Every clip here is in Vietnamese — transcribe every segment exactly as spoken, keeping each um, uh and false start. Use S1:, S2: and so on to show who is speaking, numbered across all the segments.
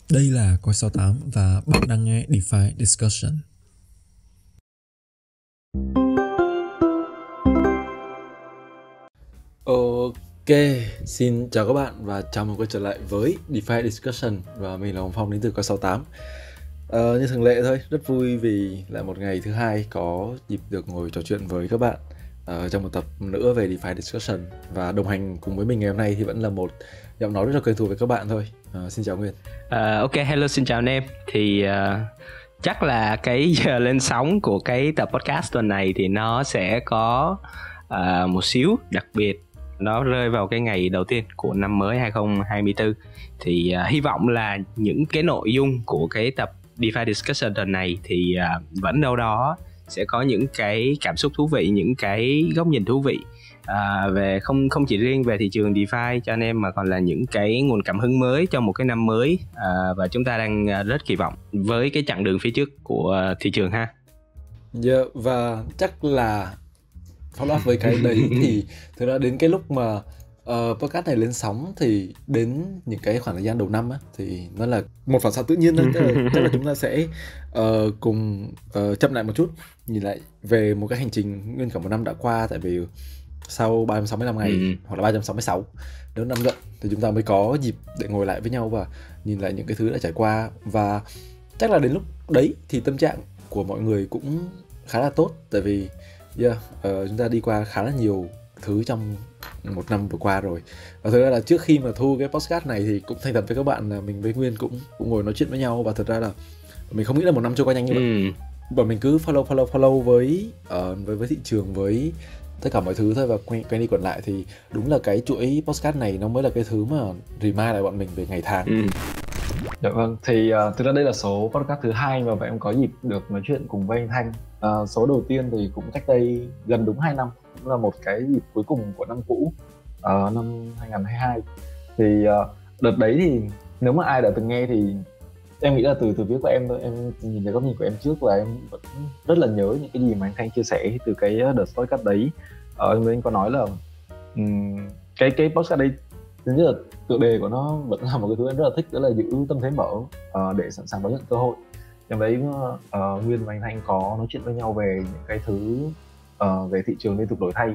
S1: Đây là Coi sáu tám và bạn đang nghe DeFi Discussion.
S2: Ok, xin chào các bạn và chào mừng quay trở lại với DeFi Discussion. Và mình là Hồng Phong đến từ Coi sáu tám. Ờ, như thường lệ thôi, rất vui vì là một ngày thứ hai có dịp được ngồi trò chuyện với các bạn uh, trong một tập nữa về DeFi Discussion. Và đồng hành cùng với mình ngày hôm nay thì vẫn là một giọng nói rất là quen thuộc với các bạn thôi. Uh, xin chào Nguyên.
S3: Uh, ok, hello, xin chào anh em. Thì uh, chắc là cái giờ lên sóng của cái tập podcast tuần này thì nó sẽ có uh, một xíu đặc biệt. Nó rơi vào cái ngày đầu tiên của năm mới hai không hai tư. Thì uh, hy vọng là những cái nội dung của cái tập DeFi Discussion tuần này thì uh, vẫn đâu đó sẽ có những cái cảm xúc thú vị, những cái góc nhìn thú vị à, về không không chỉ riêng về thị trường DeFi cho anh em, mà còn là những cái nguồn cảm hứng mới cho một cái năm mới, à, và chúng ta đang rất kỳ vọng với cái chặng đường phía trước của thị trường ha.
S2: Yeah, và chắc là follow up với cái đấy thì thực ra đến cái lúc mà uh, podcast này lên sóng thì đến những cái khoảng thời gian đầu năm á, thì nó là một phản xạ tự nhiên thôi. Tức là, tức là chúng ta sẽ uh, cùng uh, chậm lại một chút, nhìn lại về một cái hành trình nguyên cả một năm đã qua. Tại vì sau ba trăm sáu mươi lăm ngày ừ. hoặc là ba trăm sáu mươi sáu nếu năm gần thì chúng ta mới có dịp để ngồi lại với nhau và nhìn lại những cái thứ đã trải qua. Và chắc là đến lúc đấy thì tâm trạng của mọi người cũng khá là tốt. Tại vì yeah, uh, chúng ta đi qua khá là nhiều thứ trong một năm vừa qua rồi. Và thực ra là trước khi mà thu cái podcast này thì cũng thành thật với các bạn là mình với Nguyên cũng, cũng ngồi nói chuyện với nhau. Và thực ra là mình không nghĩ là một năm trôi qua nhanh như vậy. ừ. Bọn mình cứ follow follow follow với, uh, với, với thị trường, với tất cả mọi thứ thôi. Và quen, quen đi quẩn lại thì đúng là cái chuỗi podcast này nó mới là cái thứ mà remind lại bọn mình về ngày tháng.
S3: ừ.
S4: Dạ vâng, thì uh, thực ra đây là số podcast thứ hai mà bọn em có dịp được nói chuyện cùng với anh Thanh. Uh, số đầu tiên thì cũng cách đây gần đúng hai năm, cũng là một cái dịp cuối cùng của năm cũ, uh, năm hai không hai hai. Thì uh, đợt đấy thì nếu mà ai đã từng nghe thì em nghĩ là từ từ phía của em thôi, em nhìn thấy góc nhìn của em trước là em vẫn rất là nhớ những cái gì mà anh Thanh chia sẻ từ cái đợt podcast đấy. Uh, anh có nói là um, cái cái podcast đấy thứ nhất là tựa đề của nó vẫn là một cái thứ em rất là thích, đó là giữ tâm thế mở uh, để sẵn sàng đón nhận cơ hội. Trong đấy uh, Nguyên và anh Thanh có nói chuyện với nhau về những cái thứ uh, về thị trường liên tục đổi thay.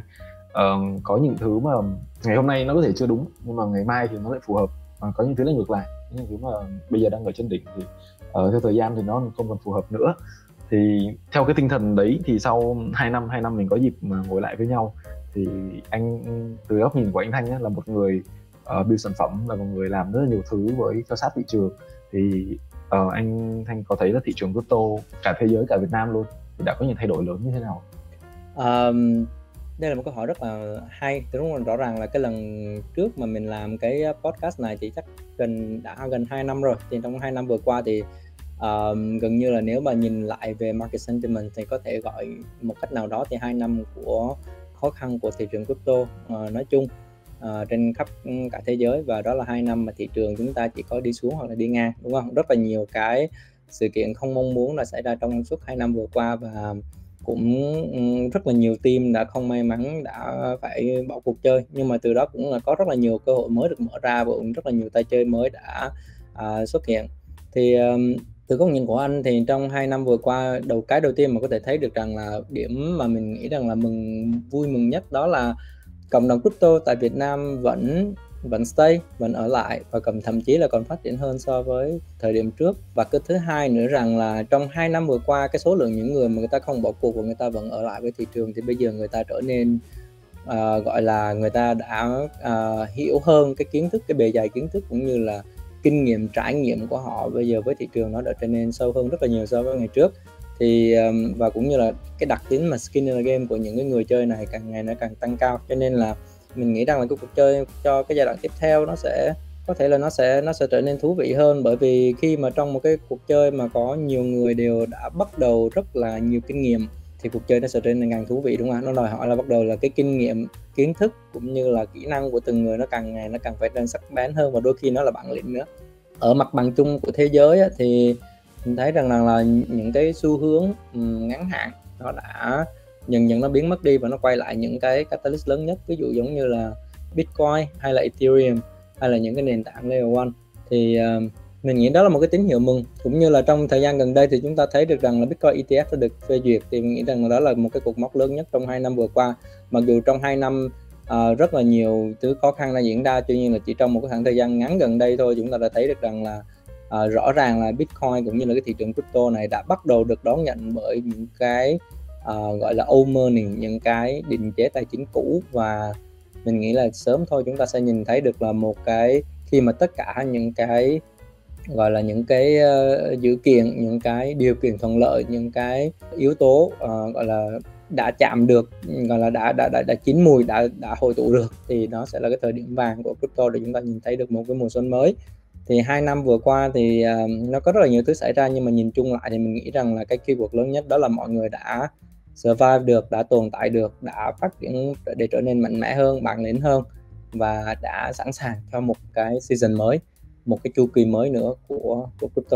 S4: Uh, có những thứ mà ngày hôm nay nó có thể chưa đúng nhưng mà ngày mai thì nó lại phù hợp. Uh, có những thứ là ngược lại, những thứ mà bây giờ đang ở trên đỉnh thì uh, theo thời gian thì nó không còn phù hợp nữa. Thì theo cái tinh thần đấy thì sau hai năm hai năm mình có dịp mà ngồi lại với nhau, thì anh từ góc nhìn của anh Thanh ấy, là một người Uh, build sản phẩm, là một người làm rất là nhiều thứ với cho sát thị trường, thì uh, anh Thanh có thấy là thị trường crypto cả thế giới, cả Việt Nam luôn, thì đã có những thay đổi lớn như thế nào?
S5: Um, đây là một câu hỏi rất là hay. Thì đúng là rõ ràng là cái lần trước mà mình làm cái podcast này thì chắc gần đã gần hai năm rồi. Thì trong hai năm vừa qua thì um, gần như là nếu mà nhìn lại về market sentiment thì có thể gọi một cách nào đó thì hai năm của khó khăn của thị trường crypto uh, nói chung Uh, trên khắp cả thế giới, và đó là hai năm mà thị trường chúng ta chỉ có đi xuống hoặc là đi ngang, đúng không? Rất là nhiều cái sự kiện không mong muốn đã xảy ra trong suốt hai năm vừa qua, và cũng rất là nhiều team đã không may mắn đã phải bỏ cuộc chơi, nhưng mà từ đó cũng là có rất là nhiều cơ hội mới được mở ra và cũng rất là nhiều tay chơi mới đã uh, xuất hiện. Thì um, từ góc nhìn của anh thì trong hai năm vừa qua, đầu cái đầu tiên mà có thể thấy được rằng là điểm mà mình nghĩ rằng là mừng vui mừng nhất đó là cộng đồng crypto tại Việt Nam vẫn vẫn stay, vẫn ở lại và cầm thậm chí là còn phát triển hơn so với thời điểm trước. Và cái thứ hai nữa rằng là trong hai năm vừa qua, cái số lượng những người mà người ta không bỏ cuộc và người ta vẫn ở lại với thị trường thì bây giờ người ta trở nên uh, gọi là người ta đã uh, hiểu hơn cái kiến thức, cái bề dày kiến thức cũng như là kinh nghiệm trải nghiệm của họ bây giờ với thị trường nó đã trở nên sâu hơn rất là nhiều so với ngày trước. Thì và cũng như là cái đặc tính mà skin in the game của những cái người chơi này càng ngày nó càng tăng cao, cho nên là mình nghĩ rằng là cái cuộc chơi cho cái giai đoạn tiếp theo nó sẽ có thể là nó sẽ nó sẽ trở nên thú vị hơn, bởi vì khi mà trong một cái cuộc chơi mà có nhiều người đều đã bắt đầu rất là nhiều kinh nghiệm thì cuộc chơi nó sẽ trở nên càng thú vị, đúng không? Nó đòi hỏi là bắt đầu là cái kinh nghiệm, kiến thức cũng như là kỹ năng của từng người nó càng ngày nó càng phải nên sắc bén hơn, và đôi khi nó là bản lĩnh nữa. Ở mặt bằng chung của thế giới á, thì mình thấy rằng là, là những cái xu hướng um, ngắn hạn nó đã dần dần nó biến mất đi và nó quay lại những cái catalyst lớn nhất, ví dụ giống như là Bitcoin hay là Ethereum hay là những cái nền tảng Layer một. Thì uh, mình nghĩ đó là một cái tín hiệu mừng. Cũng như là trong thời gian gần đây thì chúng ta thấy được rằng là Bitcoin e tê ép đã được phê duyệt, thì mình nghĩ rằng đó là một cái cột mốc lớn nhất trong hai năm vừa qua. Mặc dù trong hai năm uh, rất là nhiều thứ khó khăn đã diễn ra, tuy nhiên là chỉ trong một cái khoảng thời gian ngắn gần đây thôi, chúng ta đã thấy được rằng là uh, rõ ràng là Bitcoin cũng như là cái thị trường crypto này đã bắt đầu được đón nhận bởi những cái uh, gọi là old money, những cái định chế tài chính cũ. Và mình nghĩ là sớm thôi chúng ta sẽ nhìn thấy được là một cái, khi mà tất cả những cái gọi là những cái uh, dữ kiện, những cái điều kiện thuận lợi, những cái yếu tố uh, gọi là đã chạm được, gọi là đã đã đã, đã chín mùi, đã đã hội tụ được, thì nó sẽ là cái thời điểm vàng của crypto để chúng ta nhìn thấy được một cái mùa xuân mới. Thì hai năm vừa qua thì uh, nó có rất là nhiều thứ xảy ra, nhưng mà nhìn chung lại thì mình nghĩ rằng là cái keyword lớn nhất đó là mọi người đã survive được, đã tồn tại được, đã phát triển để trở nên mạnh mẽ hơn, bản lĩnh hơn, và đã sẵn sàng cho một cái season mới, một cái chu kỳ mới nữa của của crypto.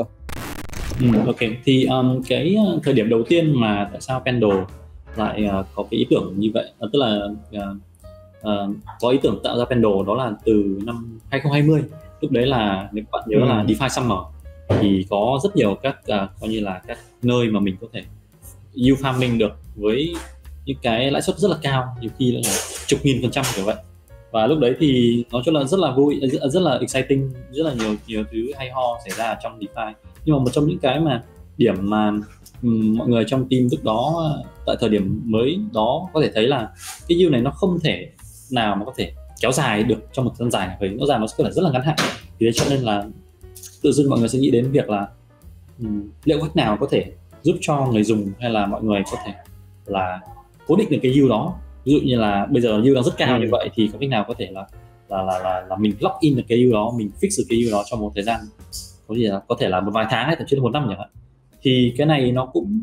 S6: Ừ, ok, thì um, cái thời điểm đầu tiên mà tại sao Pendle lại uh, có cái ý tưởng như vậy, uh, tức là uh, uh, có ý tưởng tạo ra Pendle đó là từ năm hai không hai không. Lúc đấy là nếu các bạn nhớ ừ. là DeFi Summer thì có rất nhiều các uh, coi như là các nơi mà mình có thể yield farming được với những cái lãi suất rất là cao, nhiều khi là chục nghìn phần trăm kiểu vậy. Và lúc đấy thì nói chung là rất là vui, rất, rất là exciting, rất là nhiều nhiều thứ hay ho xảy ra trong DeFi. Nhưng mà một trong những cái mà điểm mà um, mọi người trong team lúc đó tại thời điểm mới đó có thể thấy là cái yield này nó không thể nào mà có thể kéo dài được trong một thời gian dài, bởi nó dài nó sẽ là rất là ngắn hạn. Vì thế cho nên là tự dưng mọi người sẽ nghĩ đến việc là um, liệu cách nào có thể giúp cho người dùng hay là mọi người có thể là cố định được cái yield đó. Ví dụ như là bây giờ yield đang rất cao ừ. như vậy thì có cách nào có thể là là là là, là mình lock in được cái yield đó, mình fix được cái yield đó trong một thời gian có gì là có thể là một vài tháng hay thậm chí là một năm chẳng hạn. Thì cái này nó cũng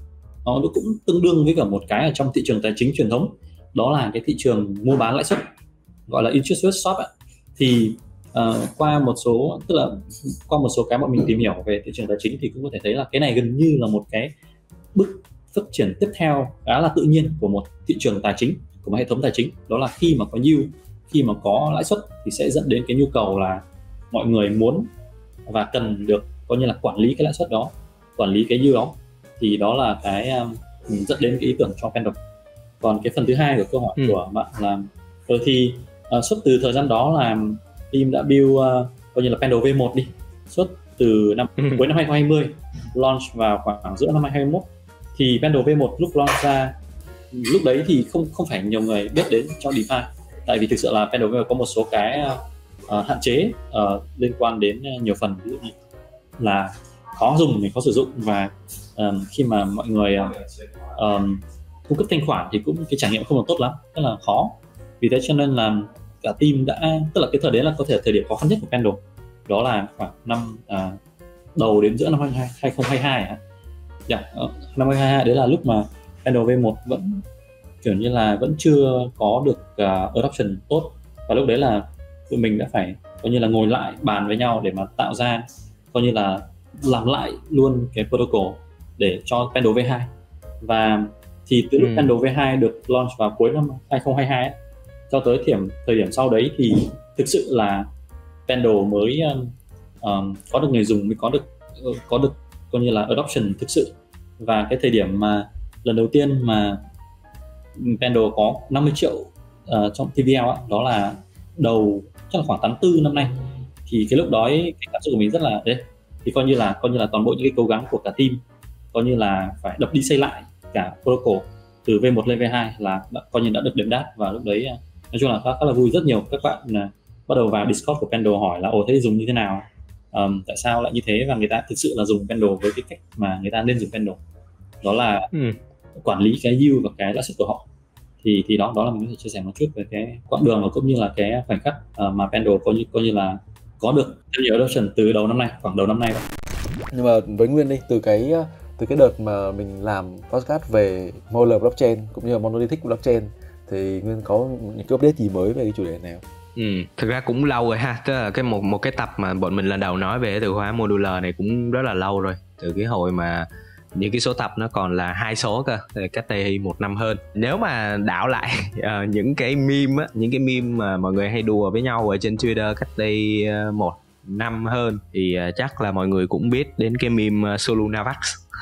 S6: nó cũng tương đương với cả một cái ở trong thị trường tài chính truyền thống, đó là cái thị trường mua bán lãi suất, gọi là interest rate swap ấy. Thì uh, qua một số tức là qua một số cái bọn mình tìm hiểu về thị trường tài chính thì cũng có thể thấy là cái này gần như là một cái bước phát triển tiếp theo khá là tự nhiên của một thị trường tài chính, của một hệ thống tài chính. Đó là khi mà có yield, khi mà có lãi suất thì sẽ dẫn đến cái nhu cầu là mọi người muốn và cần được coi như là quản lý cái lãi suất đó, quản lý cái yield đó. Thì đó là cái um, dẫn đến cái ý tưởng cho Pendle. Còn cái phần thứ hai của câu hỏi ừ. của bạn là rồi thì uh, suốt từ thời gian đó là team đã build uh, coi như là Pendle V một đi, suốt từ năm ừ. cuối năm hai không hai không, launch vào khoảng giữa năm hai không hai mốt. Thì Pendle V một lúc launch ra, lúc đấy thì không không phải nhiều người biết đến trong DeFi, tại vì thực sự là Pendle V một có một số cái uh, hạn chế uh, liên quan đến nhiều phần, ví dụ như là khó dùng, mình khó sử dụng, và um, khi mà mọi người uh, um, cung cấp thanh khoản thì cũng cái trải nghiệm không được tốt lắm, rất là khó. Vì thế cho nên là cả team đã, tức là cái thời đấy là có thể thời điểm khó khăn nhất của Pendle, đó là khoảng năm uh, đầu đến giữa năm hai không hai hai à. Yeah, uh, năm hai không hai hai đấy là lúc mà Pendle V một vẫn kiểu như là vẫn chưa có được uh, adoption tốt, và lúc đấy là tụi mình đã phải coi như là ngồi lại bàn với nhau để mà tạo ra, coi như là làm lại luôn cái protocol để cho Pendle V hai. Và thì từ lúc ừ. Pendle V hai được launch vào cuối năm hai không hai hai ấy, cho tới điểm thời điểm sau đấy thì thực sự là Pendle mới um, um, có được người dùng, mới có được uh, có được coi như là adoption thực sự. Và cái thời điểm mà lần đầu tiên mà Pendle có năm mươi triệu uh, trong tê vê lờ á, đó là đầu chắc là khoảng tháng tư năm nay. Thì cái lúc đó ấy, cái cảm xúc của mình rất là đấy, thì coi như là coi như là toàn bộ những cái cố gắng của cả team coi như là phải đập đi xây lại cả protocol từ V một lên V hai là đã, coi như đã được đền đáp. Và lúc đấy nói chung là khá, khá là vui. Rất nhiều các bạn uh, bắt đầu vào Discord của Pendle hỏi là ồ thế dùng như thế nào, um, tại sao lại như thế, và người ta thực sự là dùng Pendle với cái cách mà người ta nên dùng Pendle, đó là ừ. quản lý cái yield và cái lãi suất của họ. Thì thì đó đó là mình có thể chia sẻ một chút về cái quãng đường và cũng như là cái khoảnh khắc uh, mà Pendle coi như coi như là có được nhiều adoption từ đầu năm nay, khoảng đầu năm nay.
S2: Nhưng mà với Nguyên đi, từ cái từ cái đợt mà mình làm podcast về Modular Blockchain cũng như là Monolithic Blockchain thì Nguyên có những cái update gì mới về cái chủ đề này không?
S3: Ừ, thực ra cũng lâu rồi ha, tức là cái một một cái tập mà bọn mình lần đầu nói về từ khóa modular này cũng rất là lâu rồi, từ cái hồi mà những cái số tập nó còn là hai số cơ, cách đây một năm hơn. Nếu mà đảo lại uh, những cái meme á, những cái meme mà mọi người hay đùa với nhau ở trên Twitter cách đây uh, một năm hơn thì uh, chắc là mọi người cũng biết đến cái meme uh, Solunavax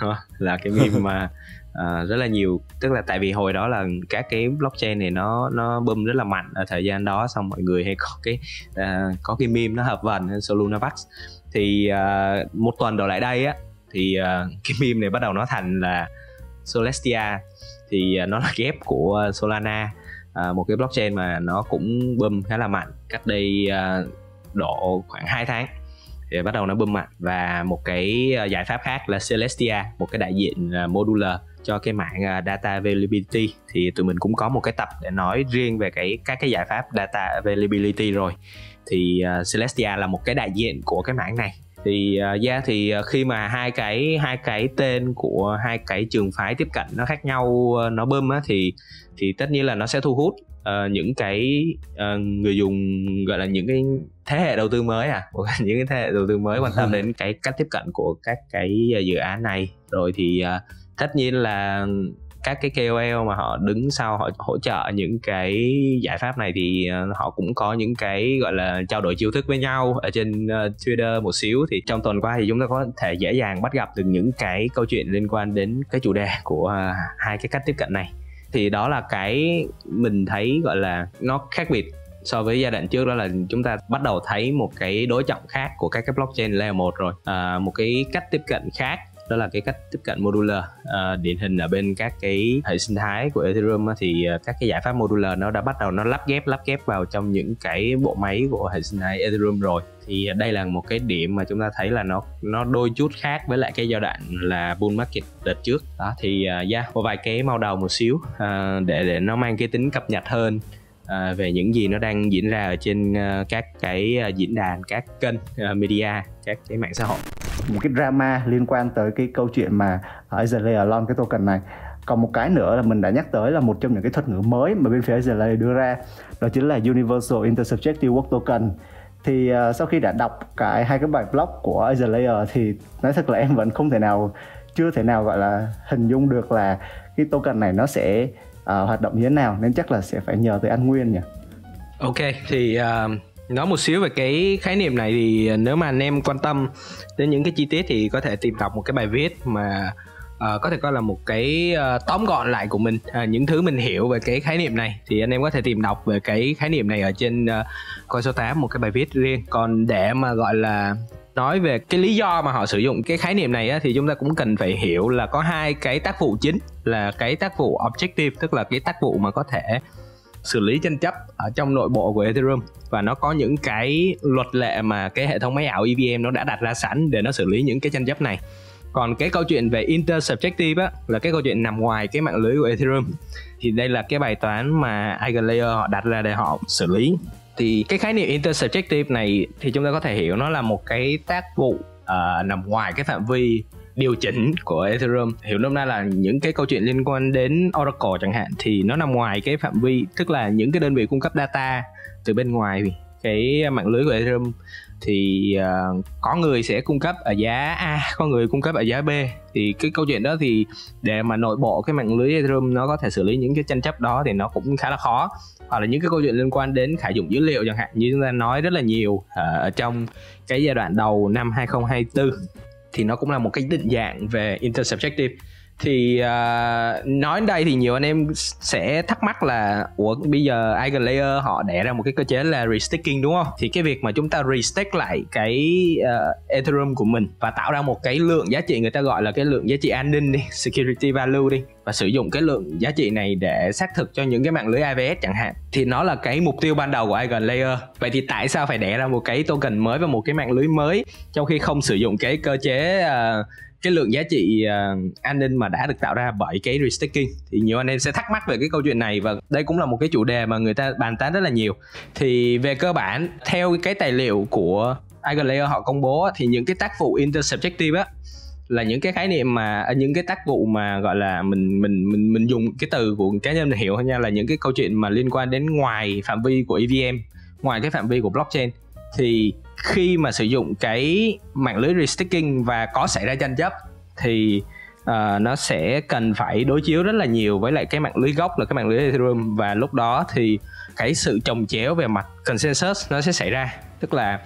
S3: là cái meme mà uh, rất là nhiều, tức là tại vì hồi đó là các cái blockchain này nó nó boom rất là mạnh ở thời gian đó, xong mọi người hay có cái uh, có cái meme nó hợp vần Solunavax. Thì uh, một tuần đổ lại đây á thì uh, cái meme này bắt đầu nó thành là Celestia, thì uh, nó là ghép của uh, Solana, uh, một cái blockchain mà nó cũng boom khá là mạnh cách đây uh, độ khoảng hai tháng thì bắt đầu nó boom mạnh. Và một cái uh, giải pháp khác là Celestia, một cái đại diện uh, modular cho cái mạng uh, data availability, thì tụi mình cũng có một cái tập để nói riêng về cái các cái giải pháp data availability rồi. Thì uh, Celestia là một cái đại diện của cái mảng này. Thì uh, yeah, thì uh, khi mà hai cái hai cái tên của hai cái trường phái tiếp cận nó khác nhau, uh, nó boom á, thì thì tất nhiên là nó sẽ thu hút uh, những cái uh, người dùng, gọi là những cái thế hệ đầu tư mới à những cái thế hệ đầu tư mới quan tâm đến cái cách tiếp cận của các cái uh, dự án này. Rồi thì uh, tất nhiên là các cái K O L mà họ đứng sau họ hỗ trợ những cái giải pháp này thì uh, họ cũng có những cái gọi là trao đổi chiêu thức với nhau ở trên uh, Twitter một xíu. Thì trong tuần qua thì chúng ta có thể dễ dàng bắt gặp được những cái câu chuyện liên quan đến cái chủ đề của uh, hai cái cách tiếp cận này. Thì đó là cái mình thấy gọi là nó khác biệt so với giai đoạn trước, đó là chúng ta bắt đầu thấy một cái đối trọng khác của các cái blockchain layer một rồi, à, một cái cách tiếp cận khác, đó là cái cách tiếp cận modular. À, điển hình ở bên các cái hệ sinh thái của Ethereum thì các cái giải pháp modular nó đã bắt đầu nó lắp ghép lắp ghép vào trong những cái bộ máy của hệ sinh thái Ethereum rồi. Thì đây là một cái điểm mà chúng ta thấy là nó nó đôi chút khác với lại cái giai đoạn là bull market đợt trước đó. Thì uh, yeah, một vài cái màu đầu một xíu uh, để để nó mang cái tính cập nhật hơn uh, về những gì nó đang diễn ra ở trên uh, các cái uh, diễn đàn, các kênh uh, media, các cái mạng xã hội.
S7: Một cái drama liên quan tới cái câu chuyện mà Azalea launch cái token này. Còn một cái nữa là mình đã nhắc tới là một trong những cái thuật ngữ mới mà bên phía Azalea đưa ra, đó chính là Universal Intersubjective Work Token. Thì uh, sau khi đã đọc cái hai cái bài blog của Azalea thì nói thật là em vẫn không thể nào chưa thể nào gọi là hình dung được là cái token này nó sẽ uh, hoạt động như thế nào, nên chắc là sẽ phải nhờ tới anh Nguyên nhỉ.
S3: Ok, thì uh, nói một xíu về cái khái niệm này thì nếu mà anh em quan tâm đến những cái chi tiết thì có thể tìm đọc một cái bài viết mà uh, có thể coi là một cái uh, tóm gọn lại của mình, uh, những thứ mình hiểu về cái khái niệm này. Thì anh em có thể tìm đọc về cái khái niệm này ở trên uh, Coin số tám, một cái bài viết riêng. Còn để mà gọi là nói về cái lý do mà họ sử dụng cái khái niệm này á, thì chúng ta cũng cần phải hiểu là có hai cái tác vụ chính, là cái tác vụ objective, tức là cái tác vụ mà có thể xử lý tranh chấp ở trong nội bộ của Ethereum, và nó có những cái luật lệ mà cái hệ thống máy ảo E V M nó đã đặt ra sẵn để nó xử lý những cái tranh chấp này. Còn cái câu chuyện về intersubjective á, là cái câu chuyện nằm ngoài cái mạng lưới của Ethereum, thì đây là cái bài toán mà EigenLayer họ đặt ra để họ xử lý. Thì cái khái niệm intersubjective này thì chúng ta có thể hiểu nó là một cái tác vụ uh, nằm ngoài cái phạm vi điều chỉnh của Ethereum. Hiểu nôm na là những cái câu chuyện liên quan đến Oracle chẳng hạn thì nó nằm ngoài cái phạm vi, tức là những cái đơn vị cung cấp data từ bên ngoài cái mạng lưới của Ethereum thì uh, có người sẽ cung cấp ở giá A, có người cung cấp ở giá B. Thì cái câu chuyện đó thì để mà nội bộ cái mạng lưới Ethereum nó có thể xử lý những cái tranh chấp đó thì nó cũng khá là khó. Hoặc là những cái câu chuyện liên quan đến khải dụng dữ liệu chẳng hạn, như chúng ta nói rất là nhiều uh, ở trong cái giai đoạn đầu năm hai không hai tư, thì nó cũng là một cái định dạng về intersubjective. Thì uh, nói đến đây thì nhiều anh em sẽ thắc mắc là ủa bây giờ EigenLayer họ đẻ ra một cái cơ chế là restaking đúng không? Thì cái việc mà chúng ta restake lại cái uh, Ethereum của mình và tạo ra một cái lượng giá trị, người ta gọi là cái lượng giá trị an ninh đi, security value đi, và sử dụng cái lượng giá trị này để xác thực cho những cái mạng lưới I V S chẳng hạn, thì nó là cái mục tiêu ban đầu của EigenLayer. Vậy thì tại sao phải đẻ ra một cái token mới và một cái mạng lưới mới trong khi không sử dụng cái cơ chế uh, cái lượng giá trị uh, an ninh mà đã được tạo ra bởi cái restaking? Thì nhiều anh em sẽ thắc mắc về cái câu chuyện này, và đây cũng là một cái chủ đề mà người ta bàn tán rất là nhiều. Thì về cơ bản, theo cái tài liệu của EigenLayer họ công bố thì những cái tác vụ intersubjective á là những cái khái niệm mà những cái tác vụ mà gọi là mình mình mình mình dùng cái từ của cá nhân mình hiểu thôi nha, là những cái câu chuyện mà liên quan đến ngoài phạm vi của E V M, ngoài cái phạm vi của blockchain. Thì khi mà sử dụng cái mạng lưới restaking và có xảy ra tranh chấp thì uh, nó sẽ cần phải đối chiếu rất là nhiều với lại cái mạng lưới gốc là cái mạng lưới Ethereum, và lúc đó thì cái sự chồng chéo về mặt consensus nó sẽ xảy ra. Tức là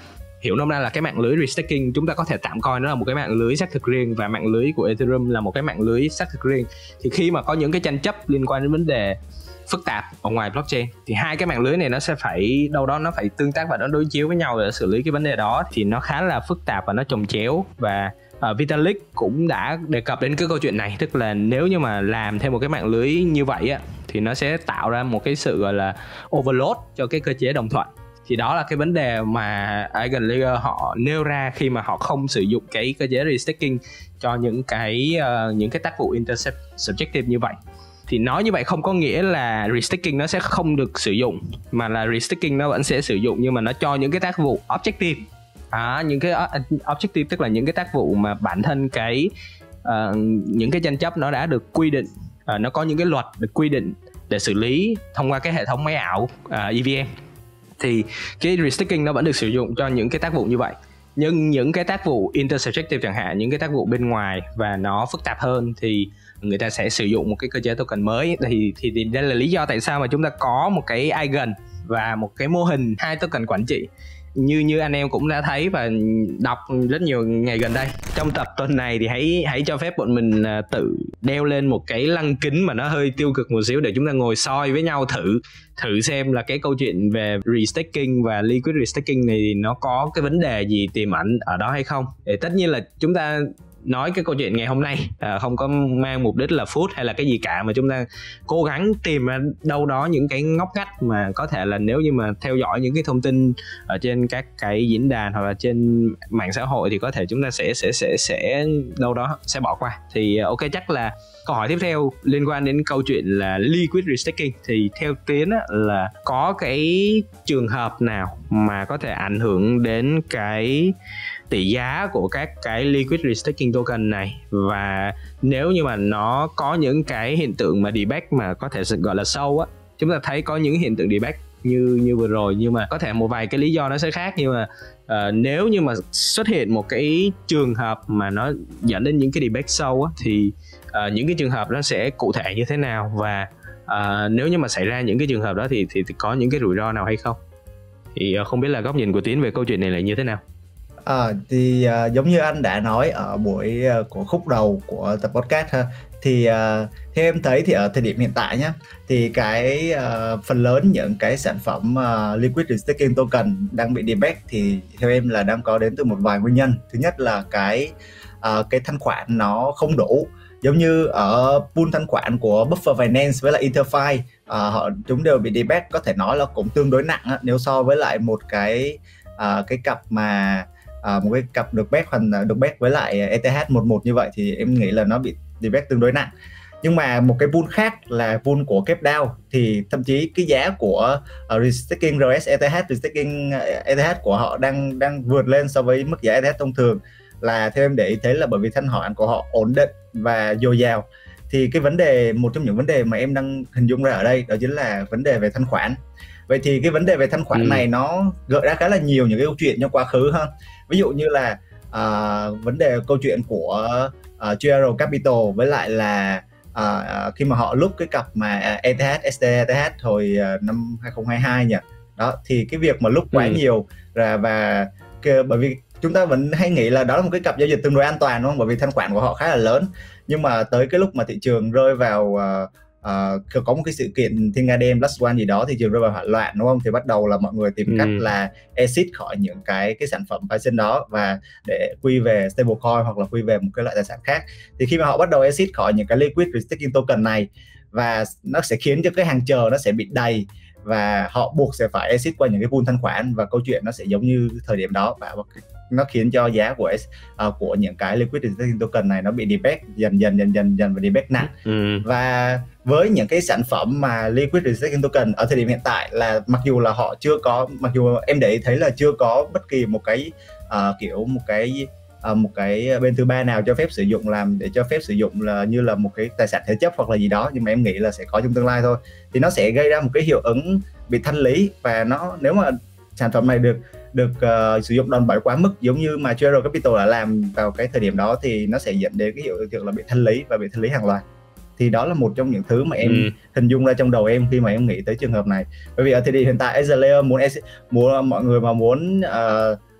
S3: hiểu nôm na là cái mạng lưới restaking chúng ta có thể tạm coi nó là một cái mạng lưới xác thực riêng, và mạng lưới của Ethereum là một cái mạng lưới xác thực riêng. Thì khi mà có những cái tranh chấp liên quan đến vấn đề phức tạp ở ngoài blockchain thì hai cái mạng lưới này nó sẽ phải đâu đó nó phải tương tác và nó đối chiếu với nhau để xử lý cái vấn đề đó, thì nó khá là phức tạp và nó chồng chéo. Và uh, Vitalik cũng đã đề cập đến cái câu chuyện này, tức là nếu như mà làm thêm một cái mạng lưới như vậy á thì nó sẽ tạo ra một cái sự gọi là overload cho cái cơ chế đồng thuận. Thì đó là cái vấn đề mà EigenLayer họ nêu ra khi mà họ không sử dụng cái cơ chế restaking cho những cái uh, những cái tác vụ intersubjective như vậy. Thì nói như vậy không có nghĩa là restaking nó sẽ không được sử dụng, mà là restaking nó vẫn sẽ sử dụng, nhưng mà nó cho những cái tác vụ objective. À, những cái objective tức là những cái tác vụ mà bản thân cái uh, những cái tranh chấp nó đã được quy định, uh, nó có những cái luật được quy định để xử lý thông qua cái hệ thống máy ảo uh, E V M. Thì cái restaking nó vẫn được sử dụng cho những cái tác vụ như vậy. Nhưng những cái tác vụ intersubjective chẳng hạn, những cái tác vụ bên ngoài và nó phức tạp hơn thì người ta sẽ sử dụng một cái cơ chế token mới. Thì, thì, thì đây là lý do tại sao mà chúng ta có một cái Eigen và một cái mô hình hai token quản trị. Như như anh em cũng đã thấy và đọc rất nhiều ngày gần đây. Trong tập tuần này thì hãy hãy cho phép bọn mình tự đeo lên một cái lăng kính mà nó hơi tiêu cực một xíu để chúng ta ngồi soi với nhau thử thử xem là cái câu chuyện về restaking và liquid restaking này nó có cái vấn đề gì tiềm ẩn ở đó hay không. Để tất nhiên là chúng ta nói cái câu chuyện ngày hôm nay à, không có mang mục đích là food hay là cái gì cả, mà chúng ta cố gắng tìm ra đâu đó những cái ngóc ngách mà có thể là nếu như mà theo dõi những cái thông tin ở trên các cái diễn đàn hoặc là trên mạng xã hội thì có thể chúng ta sẽ sẽ sẽ sẽ đâu đó sẽ bỏ qua. Thì ok, chắc là câu hỏi tiếp theo liên quan đến câu chuyện là liquid restaking thì theo Tiến á, là có cái trường hợp nào mà có thể ảnh hưởng đến cái tỷ giá của các cái liquid restaking token này, và nếu như mà nó có những cái hiện tượng mà debate mà có thể gọi là sâu á, chúng ta thấy có những hiện tượng debate như như vừa rồi, nhưng mà có thể một vài cái lý do nó sẽ khác, nhưng mà uh, nếu như mà xuất hiện một cái trường hợp mà nó dẫn đến những cái debate sâu á, thì uh, những cái trường hợp nó sẽ cụ thể như thế nào, và uh, nếu như mà xảy ra những cái trường hợp đó thì, thì, thì có những cái rủi ro nào hay không? Thì uh, không biết là góc nhìn của Tiến về câu chuyện này là như thế nào?
S7: À, thì uh, giống như anh đã nói ở buổi uh, của khúc đầu của tập podcast ha, thì uh, theo em thấy thì ở thời điểm hiện tại nhé, thì cái uh, phần lớn những cái sản phẩm uh, liquid restaking token đang bị debate thì theo em là đang có đến từ một vài nguyên nhân. Thứ nhất là cái uh, cái thanh khoản nó không đủ, giống như ở pool thanh khoản của Buffer Finance với lại EtherFi, uh, họ chúng đều bị debate, có thể nói là cũng tương đối nặng á, nếu so với lại một cái uh, cái cặp mà À, một cái cặp được bet hoặc được bet với lại E T H mười một như vậy thì em nghĩ là nó bị debate tương đối nặng. Nhưng mà một cái pool khác là pool của CapDAO thì thậm chí cái giá của uh, restaking R S E T H, restaking E T H của họ đang đang vượt lên so với mức giá E T H thông thường, là theo em để ý thấy là bởi vì thanh khoản của họ ổn định và dồi dào. Thì cái vấn đề, một trong những vấn đề mà em đang hình dung ra ở đây đó chính là vấn đề về thanh khoản. Vậy thì cái vấn đề về thanh khoản ừ. này nó gợi ra khá là nhiều những cái câu chuyện trong quá khứ ha. Ví dụ như là uh, vấn đề câu chuyện của uh, G R Capital với lại là uh, khi mà họ lúc cái cặp mà E T H, S T E T H hồi uh, năm hai không hai hai nhỉ. Đó, thì cái việc mà lúc quá ừ. nhiều và, và cái, bởi vì chúng ta vẫn hay nghĩ là đó là một cái cặp giao dịch tương đối an toàn đúng không? Bởi vì thanh khoản của họ khá là lớn. Nhưng mà tới cái lúc mà thị trường rơi vào uh, Uh, có một cái sự kiện Thiên Nga Đen Plus One gì đó, thị trường rơi vào hoảng loạn đúng không, thì bắt đầu là mọi người tìm ừ. cách là exit khỏi những cái cái sản phẩm Python đó và để quy về stablecoin hoặc là quy về một cái loại tài sản khác. Thì khi mà họ bắt đầu exit khỏi những cái liquid restaking token này, và nó sẽ khiến cho cái hàng chờ nó sẽ bị đầy và họ buộc sẽ phải exit qua những cái pool thanh khoản, và câu chuyện nó sẽ giống như thời điểm đó, và nó khiến cho giá của uh, của những cái liquid restaking token này nó bị debate dần dần dần dần dần và debate nặng. Ừ. Và với những cái sản phẩm mà liquid restaking token ở thời điểm hiện tại là mặc dù là họ chưa có, mặc dù em để ý thấy là chưa có bất kỳ một cái uh, kiểu một cái uh, một cái bên thứ ba nào cho phép sử dụng làm để cho phép sử dụng là như là một cái tài sản thế chấp hoặc là gì đó, nhưng mà em nghĩ là sẽ có trong tương lai thôi. Thì nó sẽ gây ra một cái hiệu ứng bị thanh lý, và nó nếu mà sản phẩm này được được uh, sử dụng đòn bẩy quá mức giống như mà G R Capital đã làm vào cái thời điểm đó, thì nó sẽ dẫn đến cái hiệu tượng là bị thanh lý và bị thanh lý hàng loạt. Thì đó là một trong những thứ mà em ừ. hình dung ra trong đầu em khi mà em nghĩ tới trường hợp này. Bởi vì ở thời điểm hiện tại EigenLayer muốn muốn mọi người mà muốn uh,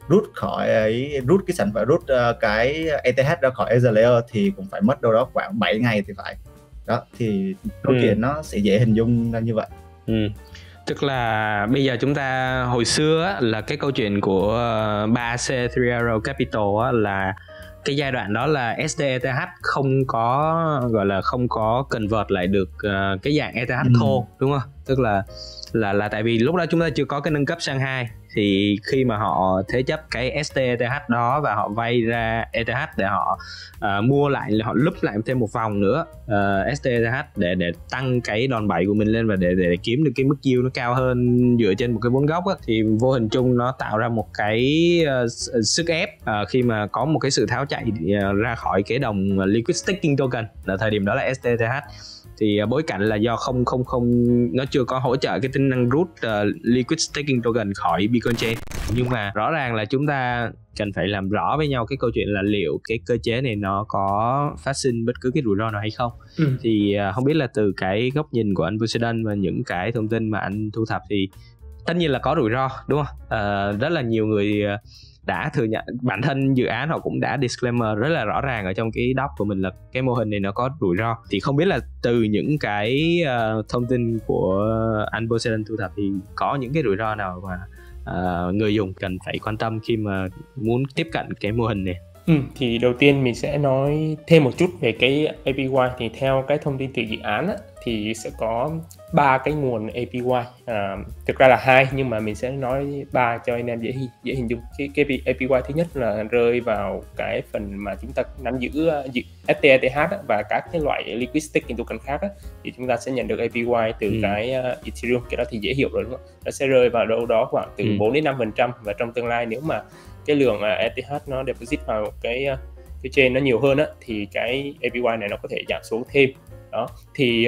S7: rút khỏi ấy, rút cái sản phẩm rút uh, cái e tê hát ra khỏi Azure Layer thì cũng phải mất đâu đó khoảng bảy ngày thì phải. Đó thì câu ừ. chuyện nó sẽ dễ hình dung ra như vậy.
S3: Ừ. Tức là bây giờ chúng ta hồi xưa á, là cái câu chuyện của ba C ba Arrow Capital á, là cái giai đoạn đó là ét đê e tê hát không có gọi là không có convert lại được uh, cái dạng e tê hát ừ. thô, đúng không? Tức là là là tại vì lúc đó chúng ta chưa có cái nâng cấp sang hai, thì khi mà họ thế chấp cái ét đê e tê hát đó và họ vay ra e tê hát để họ uh, mua lại, họ lúp lại thêm một vòng nữa uh, ét đê e tê hát để để tăng cái đòn bẩy của mình lên và để để kiếm được cái mức yield nó cao hơn dựa trên một cái vốn gốc á, thì vô hình chung nó tạo ra một cái uh, sức ép uh, khi mà có một cái sự tháo chạy uh, ra khỏi cái đồng liquid staking token, là thời điểm đó là ét đê e tê hát. Thì bối cảnh là do không không không nó chưa có hỗ trợ cái tính năng rút uh, liquid staking token khỏi Beacon Chain. Nhưng mà rõ ràng là chúng ta cần phải làm rõ với nhau cái câu chuyện là liệu cái cơ chế này nó có phát sinh bất cứ cái rủi ro nào hay không. ừ. Thì uh, không biết là từ cái góc nhìn của anh Poseidon và những cái thông tin mà anh thu thập thì tất nhiên là có rủi ro, đúng không? Uh, rất là nhiều người uh, đã thừa nhận, bản thân dự án họ cũng đã disclaimer rất là rõ ràng ở trong cái doc của mình là cái mô hình này nó có rủi ro. Thì không biết là từ những cái uh, thông tin của anh Poseidon thu thập thì có những cái rủi ro nào mà uh, người dùng cần phải quan tâm khi mà muốn tiếp cận cái mô hình này?
S8: Ừ, thì đầu tiên mình sẽ nói thêm một chút về cái a pê i. Thì theo cái thông tin từ dự án á, thì sẽ có ba cái nguồn a pê i. À, thực ra là hai, nhưng mà mình sẽ nói ba cho anh em dễ dễ hình dung. Cái cái a pê i thứ nhất là rơi vào cái phần mà chúng ta nắm giữ ét tê e tê hát á, và các cái loại liquid staking token khác á, thì chúng ta sẽ nhận được a pê i từ ừ. cái uh, Ethereum. Cái đó thì dễ hiểu rồi, đúng không? Nó sẽ rơi vào đâu đó khoảng từ ừ. bốn đến năm phần trăm, và trong tương lai nếu mà cái lượng uh, ét tê hát nó deposit vào cái uh, cái chain nó nhiều hơn á, thì cái a pê i này nó có thể giảm xuống thêm. Đó thì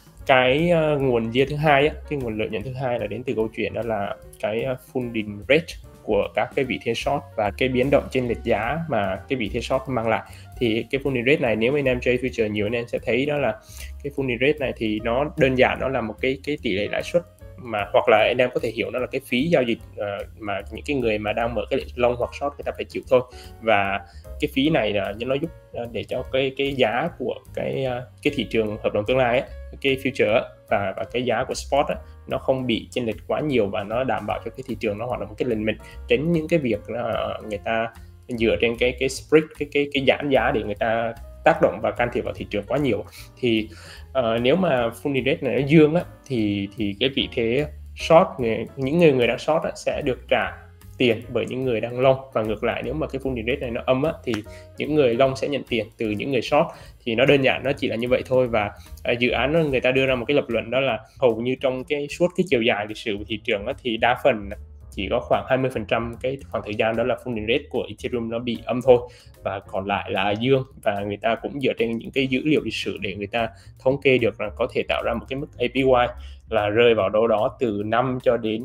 S8: cái uh, nguồn yield thứ hai á, cái nguồn lợi nhuận thứ hai là đến từ câu chuyện đó là cái uh, funding rate của các cái vị thế short và cái biến động trên lệch giá mà cái vị thế short mang lại. Thì cái funding rate này, nếu mà anh em trade future nhiều, anh em sẽ thấy đó là cái funding rate này thì nó đơn giản nó là một cái cái tỷ lệ lãi suất, mà hoặc là anh em có thể hiểu nó là cái phí giao dịch uh, mà những cái người mà đang mở cái lệnh long hoặc short người ta phải chịu thôi. Và cái phí này là nó giúp uh, để cho cái cái giá của cái uh, cái thị trường hợp đồng tương lai ấy, cái future ấy, và và cái giá của spot ấy, nó không bị chênh lệch quá nhiều, và nó đảm bảo cho cái thị trường nó hoạt động một cái lành mạnh, tránh những cái việc uh, người ta dựa trên cái cái spread, cái cái cái giãn giá để người ta tác động và can thiệp vào thị trường quá nhiều. Thì uh, nếu mà funding rate này nó dương á, thì thì cái vị thế short, người, những người người đang short á, sẽ được trả tiền bởi những người đang long, và ngược lại nếu mà cái funding rate này nó âm á, thì những người long sẽ nhận tiền từ những người short. Thì nó đơn giản nó chỉ là như vậy thôi. Và uh, dự án nó, người ta đưa ra một cái lập luận đó là hầu như trong cái suốt cái chiều dài lịch sử của thị trường á, thì đa phần chỉ có khoảng hai mươi phần trăm cái khoảng thời gian đó là funding rate của Ethereum nó bị âm thôi, và còn lại là dương. Và người ta cũng dựa trên những cái dữ liệu lịch sử để người ta thống kê được là có thể tạo ra một cái mức a pê i là rơi vào đâu đó từ năm cho đến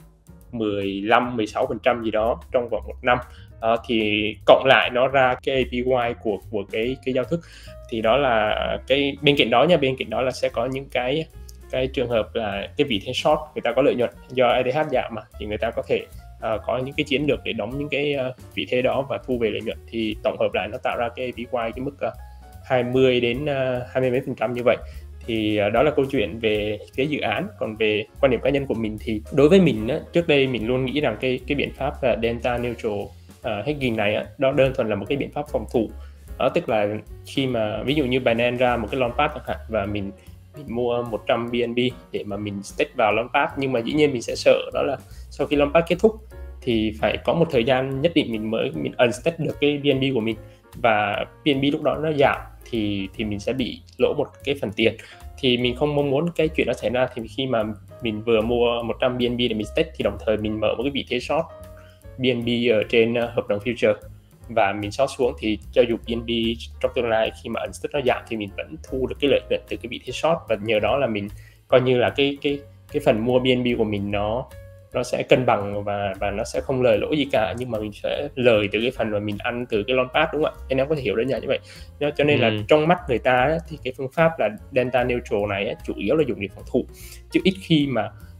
S8: mười lăm mười sáu phần trăm gì đó trong vòng một năm. Đó, thì cộng lại nó ra cái a pê i của của cái cái giao thức. Thì đó là cái bên cạnh đó nha, bên cạnh đó là sẽ có những cái cái trường hợp là cái vị thế short người ta có lợi nhuận do e tê hát giảm mà, thì người ta có thể uh, có những cái chiến lược để đóng những cái uh, vị thế đó và thu về lợi nhuận. Thì tổng hợp lại nó tạo ra cái a pê i cái mức uh, hai mươi đến uh, hai mươi mấy phần trăm như vậy. Thì uh, đó là câu chuyện về cái dự án. Còn về quan điểm cá nhân của mình thì đối với mình á, trước đây mình luôn nghĩ rằng cái cái biện pháp uh, delta neutral uh, hedging này á, đó đơn thuần là một cái biện pháp phòng thủ. Đó, tức là khi mà ví dụ như Binance ra một cái launchpad chẳng hạn, và mình mình mua một trăm bê en bê để mà mình stake vào launchpad, nhưng mà dĩ nhiên mình sẽ sợ đó là sau khi launchpad kết thúc thì phải có một thời gian nhất định mình mới mình unstake được cái bê en bê của mình, và bê en bê lúc đó nó giảm thì thì mình sẽ bị lỗ một cái phần tiền. Thì mình không mong muốn cái chuyện đó xảy ra. Thì khi mà mình vừa mua một trăm bê en bê để mình stake thì đồng thời mình mở một cái vị thế short bê en bê ở trên hợp đồng future, và mình short xuống thì cho dù bê en bê trong tương lai khi mà unstake nó giảm thì mình vẫn thu được cái lợi nhuận từ cái vị thế short, và nhờ đó là mình coi như là cái cái cái phần mua bê en bê của mình nó nó sẽ cân bằng và và nó sẽ không lời lỗ gì cả, nhưng mà mình sẽ lời từ cái phần mà mình ăn từ cái launchpad, đúng không ạ? Anh em có thể hiểu đơn giản như vậy. Cho nên là ừ. trong mắt người ta thì cái phương pháp là delta neutral này chủ yếu là dùng để phòng thủ, chứ ít khi mà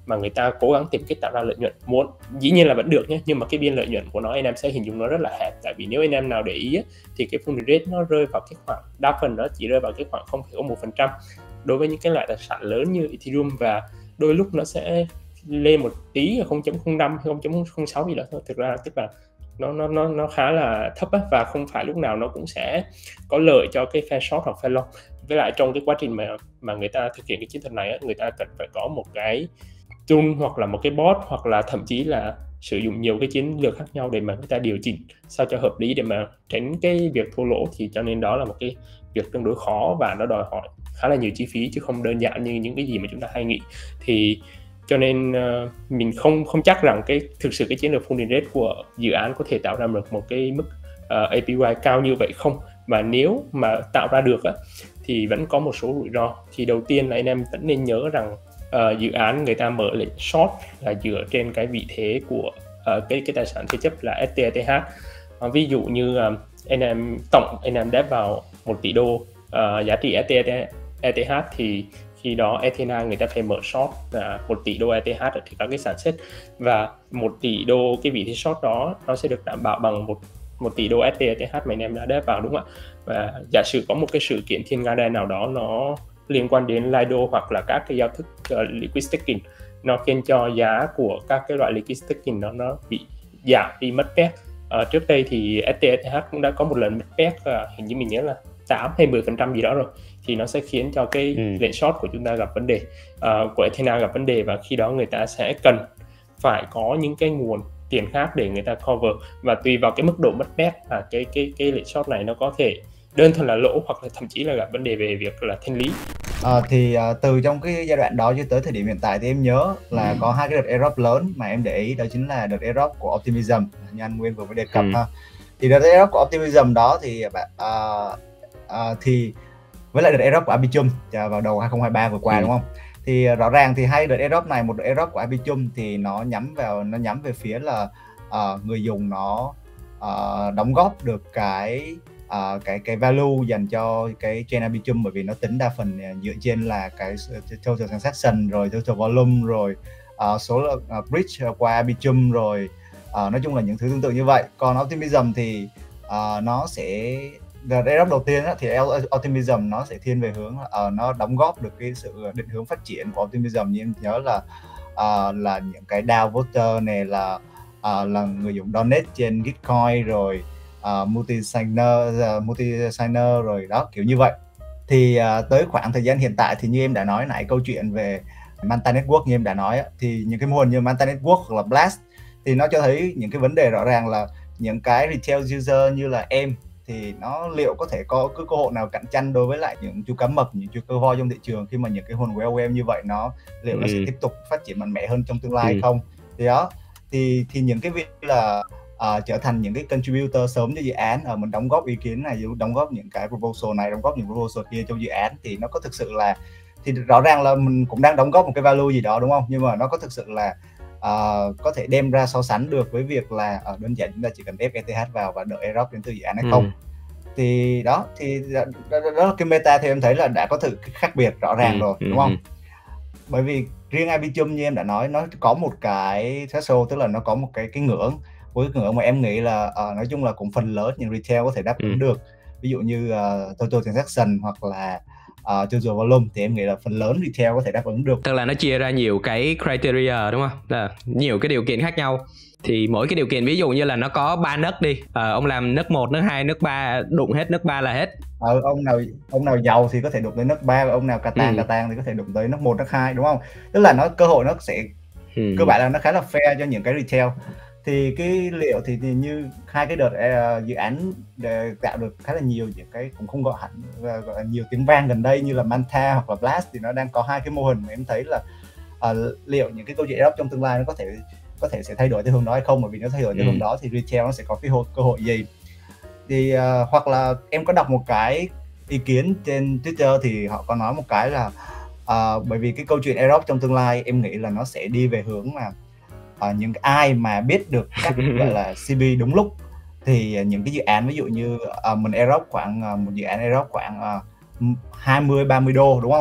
S8: mà người ta cố gắng tìm cách tạo ra lợi nhuận. Muốn dĩ nhiên là vẫn được nhé, nhưng mà cái biên lợi nhuận của nó anh em sẽ hình dung nó rất là hẹp. Tại vì nếu anh em nào để ý ấy, thì cái funding rate nó rơi vào cái khoảng, đa phần nó chỉ rơi vào cái khoảng không phẩy không một phần trăm đối với những cái loại tài sản lớn như Ethereum, và đôi lúc nó sẽ lên một tí là không chấm không năm hay không chấm không sáu gì đó thôi. Thực ra tức là nó nó nó nó khá là thấp á, và không phải lúc nào nó cũng sẽ có lợi cho cái phe short hoặc phe long. Với lại trong cái quá trình mà mà người ta thực hiện cái chiến thuật này á, người ta cần phải có một cái tool hoặc là một cái bot, hoặc là thậm chí là sử dụng nhiều cái chiến lược khác nhau để mà người ta điều chỉnh sao cho hợp lý để mà tránh cái việc thua lỗ. Thì cho nên đó là một cái việc tương đối khó và nó đòi hỏi khá là nhiều chi phí, chứ không đơn giản như những cái gì mà chúng ta hay nghĩ. Thì cho nên uh, mình không không chắc rằng cái thực sự cái chiến lược funding rate của dự án có thể tạo ra được một cái mức uh, a pê i cao như vậy không. Mà nếu mà tạo ra được á, thì vẫn có một số rủi ro. Thì đầu tiên là anh em vẫn nên nhớ rằng uh, dự án người ta mở lệnh short là dựa trên cái vị thế của uh, cái cái tài sản thế chấp là ét tê e tê hát. Uh, ví dụ như uh, anh em tổng anh em đép vào một tỷ đô uh, giá trị ét tê e tê hát, thì khi đó Ethena người ta phải mở short là một tỷ đô e tê hát ở các cái sản xếp, và một tỷ đô cái vị thế short đó nó sẽ được đảm bảo bằng một một tỷ đô ét tê e tê hát mà anh em đã đép vào, đúng không ạ? Và giả sử có một cái sự kiện thiên nga đen nào đó nó liên quan đến Lido hoặc là các cái giao thức uh, liquid staking, nó khiến cho giá của các cái loại liquid staking nó nó bị giảm đi, mất peg. Uh, trước đây thì ét tê e tê hát cũng đã có một lần mất peg, uh, hình như mình nhớ là tám hay mười phần trăm gì đó rồi, thì nó sẽ khiến cho cái ừ. lệnh short của chúng ta gặp vấn đề, uh, của Ethena gặp vấn đề, và khi đó người ta sẽ cần phải có những cái nguồn tiền khác để người ta cover, và tùy vào cái mức độ mất peg là cái cái cái lệnh short này nó có thể đơn thuần là lỗ hoặc là thậm chí là gặp vấn đề về việc là thanh lý.
S9: À, thì uh, từ trong cái giai đoạn đó cho tới thời điểm hiện tại thì em nhớ là ừ. có hai cái đợt airdrop lớn mà em để ý, đó chính là đợt airdrop của Optimism như anh Nguyên vừa mới đề cập. ừ. ha. Thì đợt airdrop của Optimism đó thì bạn uh, uh, thì với lại đợt airdrop của Arbitrum vào đầu hai không hai ba vừa qua, ừ. đúng không? Thì rõ ràng thì hai đợt airdrop này, một đợt airdrop của Arbitrum thì nó nhắm vào nó nhắm về phía là uh, người dùng nó uh, đóng góp được cái uh, cái cái value dành cho cái chain Arbitrum, bởi vì nó tính đa phần dựa trên là cái total transaction, rồi total volume, rồi uh, số uh, bridge qua Arbitrum, rồi uh, nói chung là những thứ tương tự như vậy. Còn Optimism thì uh, nó sẽ đợt airdrop đầu tiên á, thì Optimism nó sẽ thiên về hướng uh, nó đóng góp được cái sự định hướng phát triển của Optimism. Như em nhớ là uh, là những cái đê a o voter này, là uh, là người dùng donate trên Gitcoin, rồi uh, multi signer uh, multi signer rồi đó, kiểu như vậy. Thì uh, tới khoảng thời gian hiện tại thì như em đã nói nãy, câu chuyện về Manta Network như em đã nói á, thì những cái mô hình như Manta Network hoặc là Blast thì nó cho thấy những cái vấn đề rõ ràng là những cái retail user như là em thì nó liệu có thể có cái cơ hội nào cạnh tranh đối với lại những chú cá mập, những chú cơ voi trong thị trường, khi mà những cái hồn của em như vậy nó liệu ừ. nó sẽ tiếp tục phát triển mạnh mẽ hơn trong tương lai hay ừ. không. Thì đó thì thì những cái việc là uh, trở thành những cái contributor sớm cho dự án, ở uh, mình đóng góp ý kiến này, đóng góp những cái proposal này, đóng góp những proposal kia trong dự án, thì nó có thực sự là, thì rõ ràng là mình cũng đang đóng góp một cái value gì đó, đúng không? Nhưng mà nó có thực sự là Uh, có thể đem ra so sánh được với việc là uh, đơn giản chúng ta chỉ cần ép e tê hát vào và đợi airdrop đến từ dự án hay ừ. không. Thì đó thì đó, đó, đó là cái meta thì em thấy là đã có sự khác biệt rõ ràng ừ. rồi, đúng không? Ừ. Bởi vì riêng Arbitrum như em đã nói, nó có một cái threshold, tức là nó có một cái cái ngưỡng, với cái ngưỡng mà em nghĩ là uh, nói chung là cũng phần lớn những retail có thể đáp ứng ừ. được. Ví dụ như uh, total transaction hoặc là Uh, total volume thì em nghĩ là phần lớn retail có thể đáp ứng được.
S3: Tức là nó chia ra nhiều cái criteria, đúng không? Là nhiều cái điều kiện khác nhau. Thì mỗi cái điều kiện, ví dụ như là nó có ba nấc đi, à, ông làm nấc một, nấc hai, nấc ba, đụng hết nấc ba là hết.
S9: Ờ, ông nào ông nào giàu thì có thể đụng tới nấc ba, và ông nào cà tàng ừ. cà tàng thì có thể đụng tới nấc một, nấc hai, đúng không? Tức là nó cơ hội nó sẽ ừ. cơ bản là nó khá là fair cho những cái retail. Thì cái liệu thì, thì như hai cái đợt uh, dự án tạo được khá là nhiều những cái cũng không gọi hẳn uh, gọi là nhiều tiếng vang gần đây như là Manta hoặc là Blast, thì nó đang có hai cái mô hình mà em thấy là uh, liệu những cái câu chuyện airdrop trong tương lai nó có thể có thể sẽ thay đổi theo hướng đó hay không, bởi vì nếu thay đổi theo ừ. hướng đó thì retail nó sẽ có cái cơ hội gì. Thì uh, hoặc là em có đọc một cái ý kiến trên Twitter thì họ có nói một cái là uh, bởi vì cái câu chuyện airdrop trong tương lai em nghĩ là nó sẽ đi về hướng mà uh, những ai mà biết được cách gọi là xê pê đúng lúc, thì những cái dự án ví dụ như uh, mình airdrop khoảng uh, một dự án airdrop khoảng uh, hai mươi ba mươi đô, đúng không?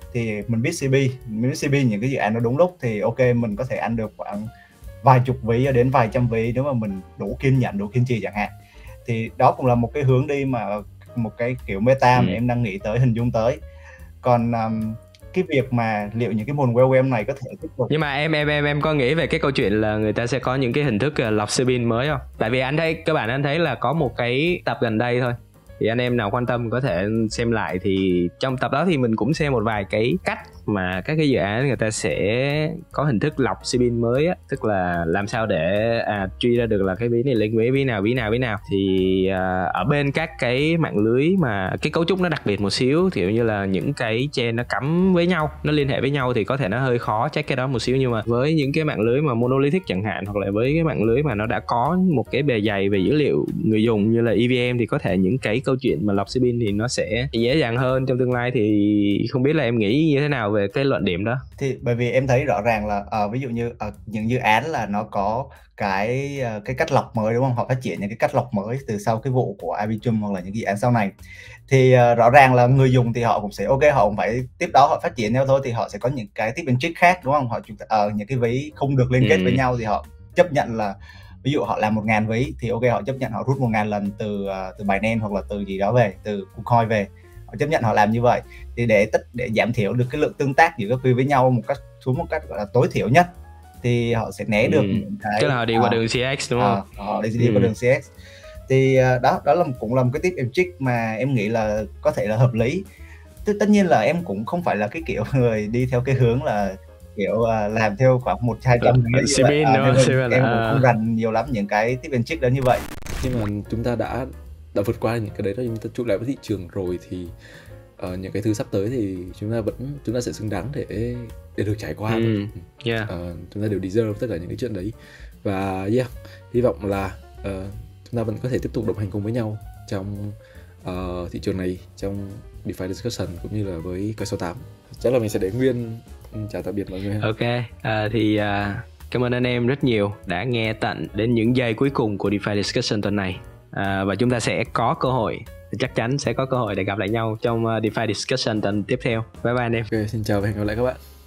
S9: thì mình biết xê pê, mình biết xê pê những cái dự án nó đúng lúc thì ok mình có thể ăn được khoảng vài chục ví đến vài trăm ví nếu mà mình đủ kiên nhẫn, đủ kiên trì chẳng hạn. Thì đó cũng là một cái hướng đi mà một cái kiểu meta ừ. mà em đang nghĩ tới, hình dung tới. Còn um, cái việc mà liệu những cái nguồn web em này có thể tiếp tục.
S3: Nhưng mà em em em em có nghĩ về cái câu chuyện là người ta sẽ có những cái hình thức lọc xê pê mới không? Tại vì anh thấy cơ bản anh thấy là có một cái tập gần đây thôi, thì anh em nào quan tâm có thể xem lại. Thì trong tập đó thì mình cũng xem một vài cái cách mà các cái dự án người ta sẽ có hình thức lọc xê pê mới á, tức là làm sao để à, truy ra được là cái ví này link với ví nào ví nào ví nào. Thì à, ở bên các cái mạng lưới mà cái cấu trúc nó đặc biệt một xíu, kiểu như là những cái chain nó cắm với nhau, nó liên hệ với nhau thì có thể nó hơi khó check cái đó một xíu. Nhưng mà với những cái mạng lưới mà monolithic chẳng hạn, hoặc là với cái mạng lưới mà nó đã có một cái bề dày về dữ liệu người dùng như là e vê em, thì có thể những cái câu chuyện mà lọc xê pê thì nó sẽ dễ dàng hơn trong tương lai. Thì không biết là em nghĩ như thế nào về cái luận điểm đó?
S9: Thì bởi vì em thấy rõ ràng là uh, ví dụ như uh, những dự án là nó có cái uh, cái cách lọc mới đúng không? Họ phát triển những cái cách lọc mới từ sau cái vụ của Arbitrum hoặc là những dự án sau này. Thì uh, rõ ràng là người dùng thì họ cũng sẽ ok, họ cũng phải tiếp đó họ phát triển theo thôi, thì họ sẽ có những cái tip and trick khác đúng không? Họ uh, những cái ví không được liên kết ừ. với nhau thì họ chấp nhận là ví dụ họ làm một ngàn ví thì ok họ chấp nhận họ rút một ngàn lần từ uh, từ Binance hoặc là từ gì đó về, từ KuCoin về, họ chấp nhận họ làm như vậy. Thì để tất để giảm thiểu được cái lượng tương tác giữa các ví với nhau một cách xuống một cách gọi là tối thiểu nhất thì họ sẽ né được ừ. những cái
S3: tức là họ đi qua uh, đường xê ích đúng không?
S9: Uh, họ đi, đi ừ. qua đường xê ích. Thì uh, đó đó là cũng là một cái tip and trick mà em nghĩ là có thể là hợp lý. Tất, tất nhiên là em cũng không phải là cái kiểu người đi theo cái hướng là kiểu uh, làm theo khoảng một hai trăm
S3: ví xê pê
S9: à,
S3: no,
S9: em, em cũng không rành nhiều lắm những cái tip and trick đó như vậy.
S2: Nhưng mà chúng ta đã đã vượt qua những cái đấy đó, chúng ta trụ lại với thị trường rồi thì uh, những cái thứ sắp tới thì chúng ta vẫn chúng ta sẽ xứng đáng để để được trải qua.
S3: Mm, yeah.
S2: uh, chúng ta đều deserve tất cả những cái chuyện đấy. Và yeah, hy vọng là uh, chúng ta vẫn có thể tiếp tục đồng hành cùng với nhau trong uh, thị trường này, trong DeFi Discussion cũng như là với Coin số tám. Chắc là mình sẽ để Nguyên chào tạm biệt mọi người.
S3: Ok, à, thì uh, cảm ơn anh em rất nhiều đã nghe tận đến những giây cuối cùng của DeFi Discussion tuần này. À, và chúng ta sẽ có cơ hội, chắc chắn sẽ có cơ hội để gặp lại nhau trong uh, DeFi Discussion tuần tiếp theo. Bye bye anh em.
S2: Ok, xin chào và hẹn gặp lại các bạn.